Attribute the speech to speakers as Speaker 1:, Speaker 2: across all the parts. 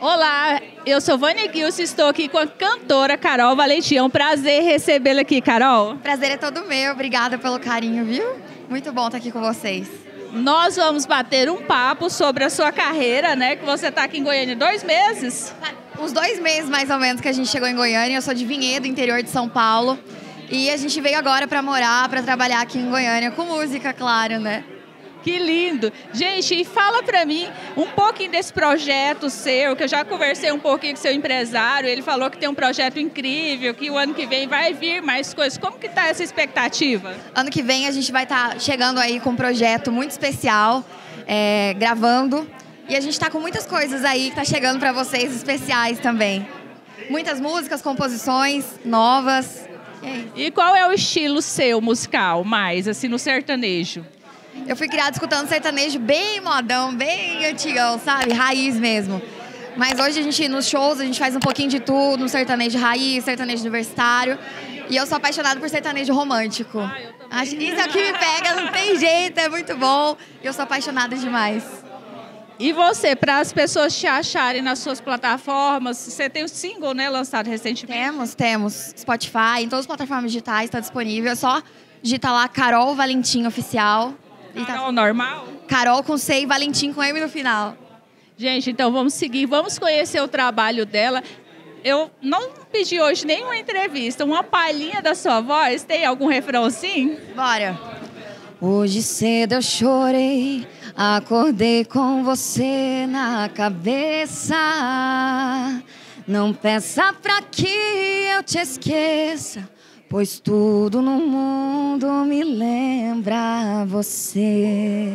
Speaker 1: Olá, eu sou Vânia Gilson e estou aqui com a cantora Carol Valentim. É um prazer recebê-la aqui, Carol.
Speaker 2: Prazer é todo meu, obrigada pelo carinho, viu? Muito bom estar aqui com vocês.
Speaker 1: Nós vamos bater um papo sobre a sua carreira, né? Que você está aqui em Goiânia 2 meses.
Speaker 2: Uns 2 meses, mais ou menos, que a gente chegou em Goiânia. Eu sou de Vinhedo, interior de São Paulo. E a gente veio agora para morar, para trabalhar aqui em Goiânia, com música, claro, né?
Speaker 1: Que lindo! Gente, e fala pra mim um pouquinho desse projeto seu, que eu já conversei um pouquinho com seu empresário, ele falou que tem um projeto incrível, que o ano que vem vai vir mais coisas. Como que tá essa expectativa?
Speaker 2: Ano que vem a gente vai estar chegando aí com um projeto muito especial, gravando. E a gente tá com muitas coisas aí que tá chegando para vocês, especiais também. Muitas músicas, composições novas.
Speaker 1: E qual é o estilo seu musical, mais assim, no sertanejo?
Speaker 2: Eu fui criada escutando sertanejo bem modão, bem antigão, sabe? Raiz mesmo. Mas hoje a gente, nos shows, a gente faz um pouquinho de tudo, um sertanejo raiz, sertanejo universitário. E eu sou apaixonada por sertanejo romântico. Acho que isso é o que me pega, não tem jeito, é muito bom. Eu sou apaixonada demais.
Speaker 1: E você, para as pessoas te acharem nas suas plataformas, você tem o single, né, lançado recentemente?
Speaker 2: Temos. Spotify, em todas as plataformas digitais está disponível. É só digitar lá Carol Valentim Oficial.
Speaker 1: Carol normal?
Speaker 2: Carol com C e Valentim com M no final.
Speaker 1: Gente, então vamos seguir, vamos conhecer o trabalho dela. Eu não pedi hoje nenhuma entrevista, uma palhinha da sua voz, tem algum refrãozinho?
Speaker 2: Bora. Hoje cedo eu chorei, acordei com você na cabeça. Não peça pra que eu te esqueça, pois tudo no mundo me lembra você.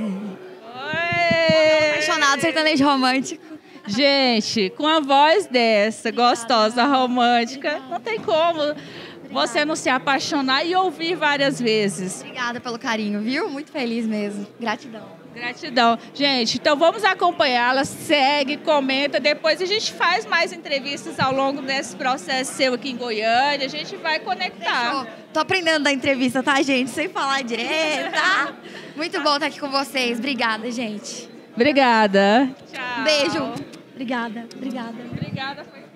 Speaker 1: Oi!
Speaker 2: Apaixonado, sertanejo romântico.
Speaker 1: Gente, com a voz dessa, gostosa, romântica, não tem como você não se apaixonar e ouvir várias vezes.
Speaker 2: Obrigada pelo carinho, viu? Muito feliz mesmo. Gratidão.
Speaker 1: Gratidão. Gente, então vamos acompanhá-la, segue, comenta, depois a gente faz mais entrevistas ao longo desse processo seu aqui em Goiânia, a gente vai conectar.
Speaker 2: Fechou. Tô aprendendo da entrevista, tá, gente? Sem falar direito, tá? Muito bom estar aqui com vocês. Obrigada, gente.
Speaker 1: Obrigada.
Speaker 2: Tchau. Beijo. Obrigada.
Speaker 1: Obrigada.